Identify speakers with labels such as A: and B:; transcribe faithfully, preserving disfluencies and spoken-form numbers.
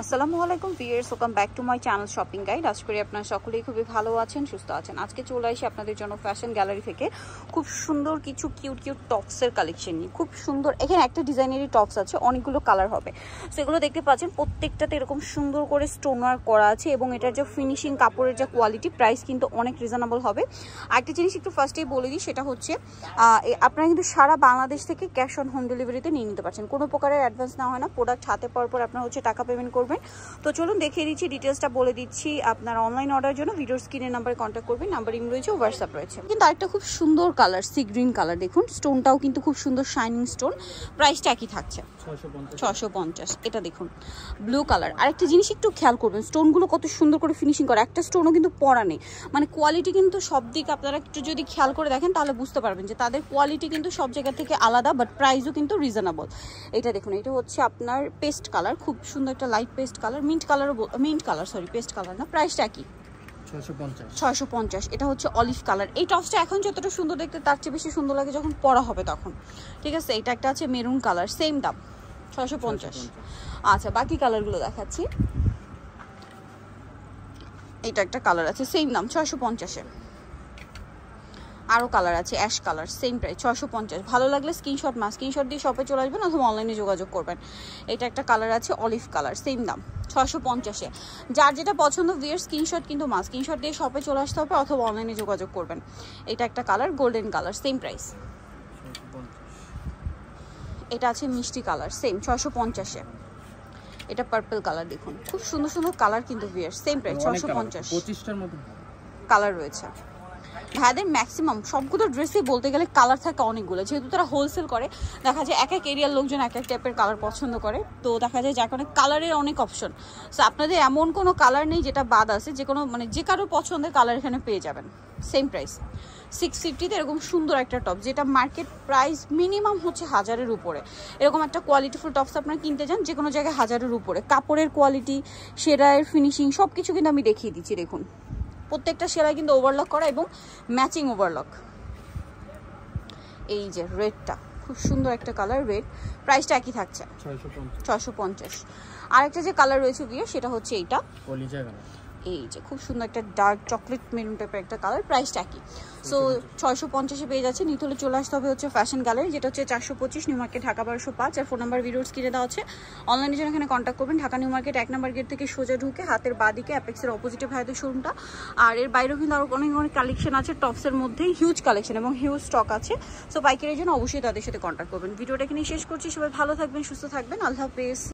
A: আসসালামু আলাইকুম viewers, welcome back to my channel shopping guide. আশা করি আপনারা সকলেই খুবই ভালো আছেন, সুস্থ আছেন। আজকে চলে আসি আপনাদের জন্য ফ্যাশন গ্যালারি থেকে খুব সুন্দর কিছু কিউট কিউট টপসের কালেকশন নিয়ে। খুব সুন্দর, এখানে একটা ডিজাইনেরই টপস আছে, অনেকগুলো কালার হবে। সো এগুলো দেখতে পাচ্ছেন প্রত্যেকটাতে এরকম সুন্দর করে স্টোন ওয়ার্ক করা আছে এবং এটার যে ফিনিশিং, কাপড়ের যে কোয়ালিটি, প্রাইস কিন্তু অনেক রিজনেবল হবে। আরেকটা জিনিস একটু ফার্স্টেই বলে দিই, সেটা হচ্ছে আপনারা কিন্তু সারা বাংলাদেশ থেকে ক্যাশ অন হোম ডেলিভারিতে নিয়ে নিতে পারছেন। কোনো প্রকারের অ্যাডভান্স নেওয়া হয় না, প্রোডাক্ট হাতে পাওয়ার পর আপনারা হচ্ছে টাকা পেমেন্ট করবেন। তো চলুন দেখিয়ে দিচ্ছি, ডিটেলসটা বলে দিচ্ছি। আপনারা অনলাইন অর্ডারের জন্য ভিডিওর স্ক্রিনের নাম্বারে কন্ট্যাক্ট করবেন, নাম্বার ইম রয়েছে, হোয়াটসঅ্যাপ রয়েছে। কিন্তু আরেকটা খুব সুন্দর কালার, সি গ্রিন কালার, দেখুন স্টোনটাও কিন্তু খুব সুন্দর শাইনিং স্টোন। প্রাইসটা একই থাকছে ছশো পঞ্চাশ। এটা দেখুন ব্লু কালার। আরেকটা জিনিস একটু খেয়াল করবেন, স্টোনগুলো কত সুন্দর করে ফিনিশিং করা, একটা স্টোনও কিন্তু পড়া নেই। মানে কোয়ালিটি কিন্তু সব দিক আপনারা একটু যদি খেয়াল করে দেখেন তাহলে বুঝতে পারবেন যে তাদের কোয়ালিটি কিন্তু সব জায়গা থেকে আলাদা, বাট প্রাইসও কিন্তু রিজনেবল। এটা দেখুন, এটা হচ্ছে আপনার পেস্ট কালার, খুব সুন্দর একটা লাইট পেস্ট কালার, মিন্ট কালারও, mint colour sorry paste colour না। প্রাইসটা কি? ছয়শো পঞ্চাশ। এটা হচ্ছে অলিভ কালার। এই টপসটা এখন যতটা সুন্দর দেখতে তার চেয়ে বেশি সুন্দর লাগে যখন পরা হবে তখন, ঠিক আছে। এটা একটা আছে মেরুন কালার, সেম দাম ছয়শো পঞ্চাশ। আচ্ছা, বাকি কালারগুলো দেখাচ্ছি। এটা একটা কালার আছে, সেম দাম ছয়শো পঞ্চাশে। আরও কালার আছে, অ্যাশ কালার, সেম প্রাইস ছয়শো পঞ্চাশ। ভালো লাগলে স্ক্রিনশট মা স্ক্রিনশট দিয়ে শপে চলে আসবেন অথবা অনলাইনে যোগাযোগ করবেন। এটা একটা কালার আছে অলিভ কালার, সেম দাম ছয়শো পঞ্চাশে। যার যেটা পছন্দ ভিউয়ার স্ক্রিনশট কিন্তু মা স্ক্রিনশট দিয়ে শপে চলে আসতে হবে অথবা অনলাইনে যোগাযোগ করবেন। এটা একটা colour golden colour, same price. এটা আছে মিষ্টি কালার, সেম ছয়শো পঞ্চাশে। এটা পার্পল কালার, দেখুন খুব সুন্দর সুন্দর কালার কিন্তু ভিউয়ার, সেম প্রাইস ছয়শো পঞ্চাশ।
B: পঁচিশটার মতো
A: কালার রয়েছে। ভাইদের ম্যাক্সিমাম সবগুলো ড্রেসে বলতে গেলে কালার থাকে অনেকগুলো, যেহেতু তারা হোলসেল করে। দেখা যায় এক এক এরিয়ার লোকজন এক এক টাইপের কালার পছন্দ করে, তো দেখা যায় যার কারণে কালারের অনেক অপশন। সো আপনাদের এমন কোনো কালার নেই যেটা বাদ আছে, যে কোনো মানে যে কারো পছন্দের কালার এখানে পেয়ে যাবেন। সেম প্রাইস সিক্স ফিফটিতে এরকম সুন্দর একটা টপ, যেটা মার্কেট প্রাইস মিনিমাম হচ্ছে হাজারের উপরে। এরকম একটা কোয়ালিটিফুল টপস আপনারা কিনতে যান যে কোনো জায়গায় হাজারের উপরে। কাপড়ের কোয়ালিটি, সেলাইয়ের ফিনিশিং সব কিছু কিন্তু আমি দেখিয়ে দিচ্ছি। দেখুন প্রত্যেকটা সেলাই কিন্তু ওভারলক করা এবং ম্যাচিং ওভারলক। এই যে রেডটা খুব সুন্দর একটা কালার, রেড। প্রাইসটা একই থাকছে ছয়শো পঞ্চাশ। আরেকটা যে কালার রয়েছে বিয়ে, সেটা হচ্ছে এইটা, এই যে খুব সুন্দর একটা ডার্ক চকলেট মেরুন টাইপের একটা কালার। প্রাইসটা একই। সো ছয়শো পঞ্চাশে পেয়ে যাচ্ছে। নিতে হলে চলে আসতে হবে হচ্ছে ফ্যাশন গ্যালারি, যেটা হচ্ছে চারশো পঁচিশ নিউ মার্কেট, ঢাকা বারোশো পাঁচ। আর ফোন নাম্বার ভিডিওস কিনে দেওয়া হচ্ছে। অনলাইনে জন্য এখানে কন্ট্যাক্ট করবেন। ঢাকা নিউ মার্কেট এক নাম্বার গেট থেকে সোজা ঢুকে হাতের বাদিকে অ্যাপেক্সের অপোজিটে ভাইদের শোরুমটা। আর এর বাইরেও কিন্তু আরও অনেক অনেক কালেকশন আছে টপসের মধ্যে, হিউজ কালেকশন এবং হিউজ স্টক আছে। সো বাইকের জন্য অবশ্যই তাদের সাথে কন্ট্যাক্ট করবেন। ভিডিওটা এখানে শেষ করছি। সবাই ভালো থাকবেন, সুস্থ থাকবেন, আল্লাহ হাফেজ।